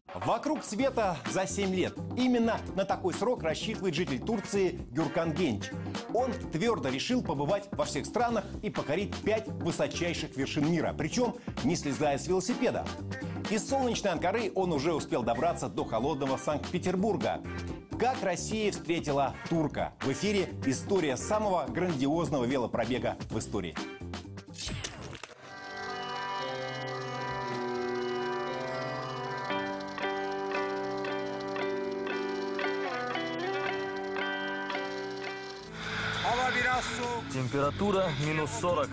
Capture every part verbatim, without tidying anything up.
Вокруг света за семь лет. Именно на такой срок рассчитывает житель Турции Гюркан Генч. Он твердо решил побывать во всех странах и покорить пять высочайших вершин мира, причем не слезая с велосипеда. Из солнечной Анкары он уже успел добраться до холодного Санкт-Петербурга. Как Россия встретила турка? В эфире история самого грандиозного велопробега в истории. Температура минус сорок.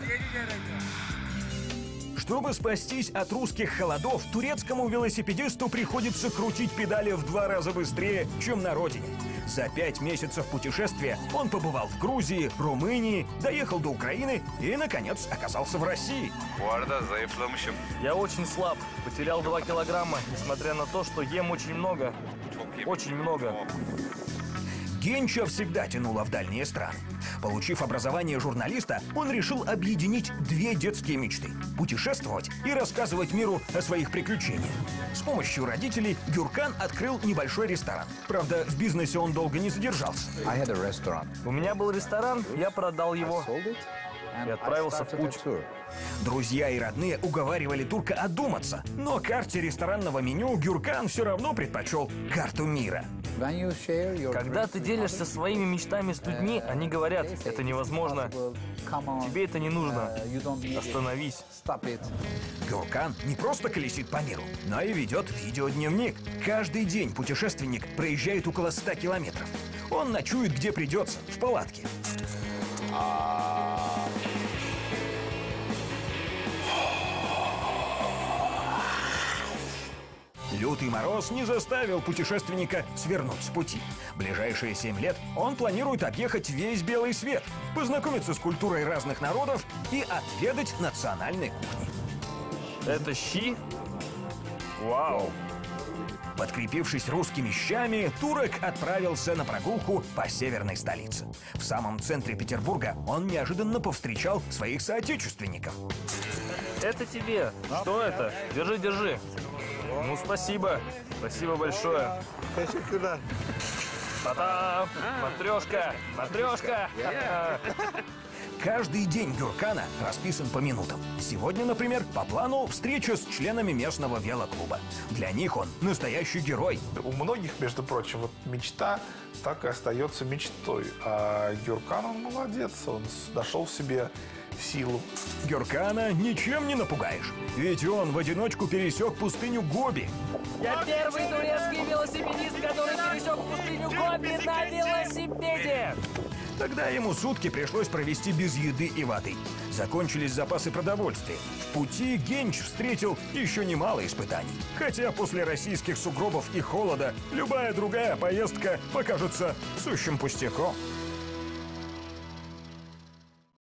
Чтобы спастись от русских холодов, турецкому велосипедисту приходится крутить педали в два раза быстрее, чем на родине. За пять месяцев путешествия он побывал в Грузии, Румынии, доехал до Украины и, наконец, оказался в России. Я очень слаб, потерял два килограмма, несмотря на то, что ем очень много. Очень много. Генча всегда тянуло в дальние страны. Получив образование журналиста, он решил объединить две детские мечты – путешествовать и рассказывать миру о своих приключениях. С помощью родителей Гюркан открыл небольшой ресторан. Правда, в бизнесе он долго не задержался. У меня был ресторан, я продал его и отправился в путь. Друзья и родные уговаривали турка одуматься, но карте ресторанного меню Гюркан все равно предпочел карту мира. Когда ты делишься своими мечтами с людьми, они говорят, это невозможно, тебе это не нужно, остановись. Гюркан не просто колесит по миру, но и ведет видеодневник. Каждый день путешественник проезжает около ста километров. Он ночует где придется, в палатке. Лютый мороз не заставил путешественника свернуть с пути. В ближайшие семь лет он планирует объехать весь белый свет, познакомиться с культурой разных народов и отведать национальной кухни. Это щи? Вау! Подкрепившись русскими щами, турок отправился на прогулку по северной столице. В самом центре Петербурга он неожиданно повстречал своих соотечественников. Это тебе. Что это? Держи, держи. Ну, спасибо. Спасибо большое. Та-та! Матрешка! Матрешка! Каждый день Гюркана расписан по минутам. Сегодня, например, по плану встреча с членами местного велоклуба. Для них он настоящий герой. У многих, между прочим, вот мечта так и остается мечтой. А Гюркан, он молодец, он нашел в себе силу. Гюркана ничем не напугаешь, ведь он в одиночку пересек пустыню Гоби. Я первый турецкий велосипедист, который пересек пустыню Гоби на велосипеде. Тогда ему сутки пришлось провести без еды и воды. Закончились запасы продовольствия. В пути Генч встретил еще немало испытаний. Хотя после российских сугробов и холода любая другая поездка покажется сущим пустяком.